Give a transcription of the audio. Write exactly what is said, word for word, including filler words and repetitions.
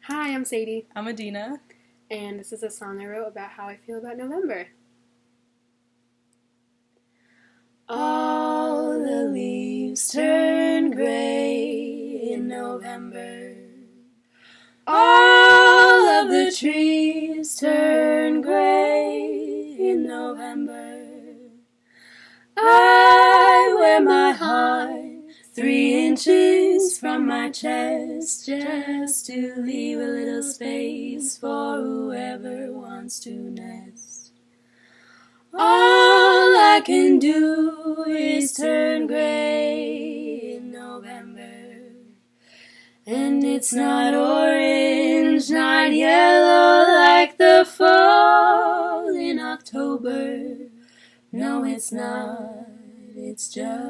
Hi, I'm Sadie, I'm Adina. and this is a song I wrote about how I feel about November. All the leaves turn gray in November. All of the trees turn gray in November. I wear my heart three inches from my chest just to leave a little space for whoever wants to nest. All I can do is turn gray in November. And it's not orange, not yellow like the fall in October. No, it's not. It's just